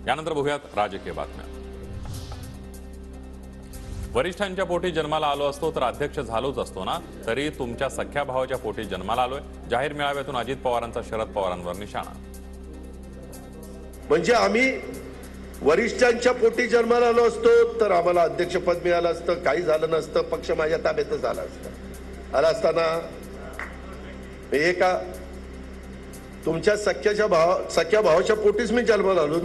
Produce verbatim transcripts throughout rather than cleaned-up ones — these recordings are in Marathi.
यानंतर बघूयात राजकीय बातम्या। वरिष्ठांच्या पोटी जन्माला आलो असतो तर अध्यक्ष झालोच असतो ना, तरी तुमच्या सख्या भावाच्या पोटी जन्माला आलोय। जाहीर मेळाव्यातून अजित पवारांचा शरद पवारांवर निशाणा। म्हणजे आम्ही वरिष्ठांच्या पोटी जन्माला आलो असतो तर आम्हाला अध्यक्षपद मिळालं असतं, काही झालं नसतं, पक्ष माझ्या ताब्यातच आला असता आला असताना हे का तुमच्या सख्याच्या भाव सख्या भावाच्या पोटीच मी जन्माला आलो ना।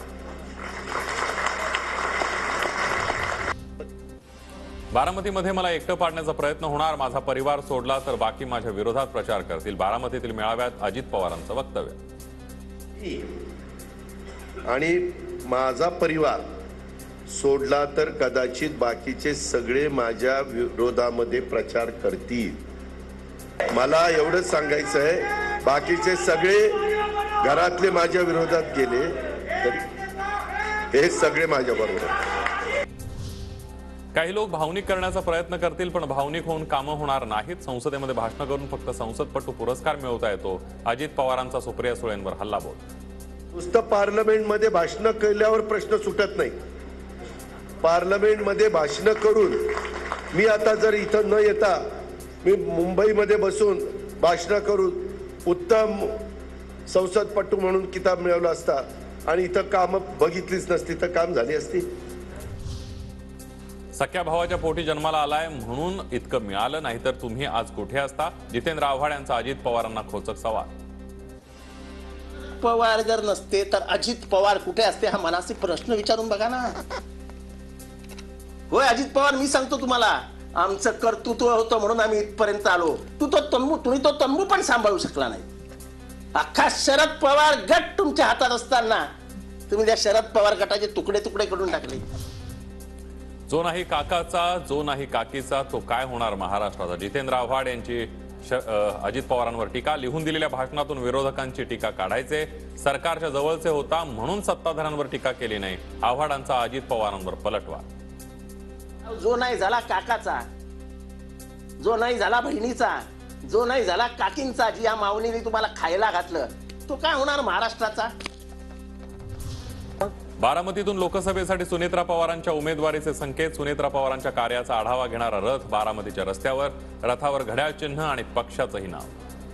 बारामतीमध्ये मला एकटं पाडण्याचा प्रयत्न होणार, माझा परिवार सोडला तर बाकी माझ्या विरोधात प्रचार करतील। बारामतीतील मेळाव्यात अजित पवारांचं वक्तव्य। आणि माझा परिवार सोडला तर कदाचित बाकीचे सगळे माझ्या विरोधामध्ये प्रचार करतील। मला एवढंच सांगायचं आहे, बाकीचे सगळे घरातले माझ्या विरोधात गेले तरी हे सगळे माझ्या बरोबर। काही लोक भावनिक करण्याचा प्रयत्न करतील, पण भावनिक होऊन कामं होणार नाहीत। संसदेमध्ये भाषण करून फक्त संसदपटू पुरस्कार मिळवता येतो। अजित पवारांचा सुप्रिया सुळेंवर हल्लाबोल। नुसतं पार्लमेंटमध्ये भाषण केल्यावर प्रश्न सुटत नाही। पार्लमेंटमध्ये भाषण करून मी आता जर इथं न येता मी मुंबईमध्ये बसून भाषण करून उत्तम संसदपटू म्हणून किताब मिळवला असता आणि इथं काम बघितलीच नसती तर काम झाली असती। सख्या भावाच्या पोटी जन्माला आलाय म्हणून इतकं मिळालं, नाहीतर तुम्ही आज कुठे असता? जितेंद्र आव्हाड यांचा अजित पवारांना खोचक सवाल। पवार जर नसते तर अजित पवार कुठे असते हा मनाशी प्रश्न विचारून बघा ना। होय अजित पवार, मी सांगतो तुम्हाला, आमचं कर्तृत्व होतं म्हणून आम्ही इथपर्यंत आलो। तू तो तंबू तुम्ही तो तंबू पण सांभाळू शकला नाही। अख्खा शरद पवार गट तुमच्या हातात असताना तुम्ही त्या शरद पवार गटाचे तुकडे तुकडे करून टाकले। जो नाही काकाचा, जो नाही काकीचा, तो काय होणार महाराष्ट्राचा? जितेंद्र आव्हाड यांची अजित पवारांवर टीका। लिहून दिलेल्या भाषणातून विरोधकांची टीका काढायचे, सरकारच्या जवळचे होता म्हणून सत्ताधाऱ्यांवर टीका केली नाही। आव्हाडांचा अजित पवारांवर पलटवार। जो नाही झाला काकाचा, जो नाही झाला बहिणीचा, जो नाही झाला काकींचा, जी या माऊलीने तुम्हाला खायला घातलं, तो काय होणार महाराष्ट्राचा? बारामतीतून लोकसभेसाठी सुनेत्रा पवारांच्या उमेदवारीचे संकेत। सुनेत्रा पवारांच्या कार्याचा आढावा घेणारा रथ बारामतीच्या रस्त्यावर। रथावर घड्याळ चिन्ह आणि पक्षाचंही नाव।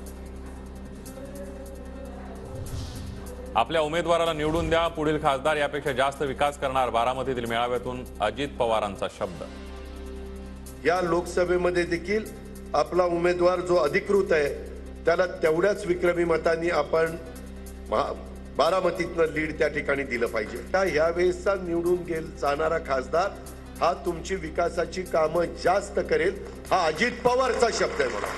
आपल्या उमेदवाराला निवडून द्या, पुढील खासदार यापेक्षा जास्त विकास करणार। बारामतीतील मेळाव्यातून अजित पवारांचा शब्द। या लोकसभेमध्ये देखील आपला उमेदवार जो अधिकृत आहे त्याला तेवढ्याच विक्रमी मतांनी आपण बारामतीतनं लीड त्या ठिकाणी दिलं पाहिजे। त्या यावेळेसचा निवडून गेल जाणारा खासदार हा तुमची विकासाची कामं जास्त करेल, हा अजित पवारचा शब्द आहे। मला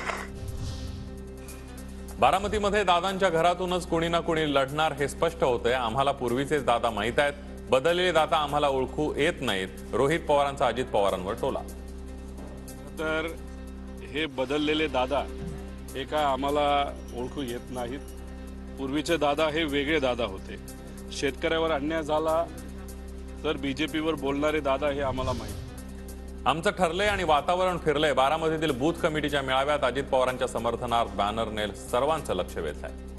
बारामतीमध्ये दादांच्या घरातूनच कोणी ना कोणी लढणार हे स्पष्ट होतंय। आम्हाला पूर्वीचेच दादा माहित आहेत, बदललेले दादा आम्हाला ओळखू येत नाहीत। रोहित पवारांचा अजित पवारांवर टोला। तर हे बदललेले दादा हे काय आम्हाला ओळखू येत नाहीत। पूर्वीचे दादा हे वेगळे दादा होते। शेतकऱ्यावर अन्याय झाला तर बीजेपीवर बोलणारे दादा हे आम्हाला माहिती। आमचं ठरलंय आणि वातावरण फिरलंय। बारामतीतील बूथ कमिटीच्या मेळाव्यात अजित पवारांच्या समर्थनार्थ बॅनर नेल सर्वांचं लक्ष वेधलंय।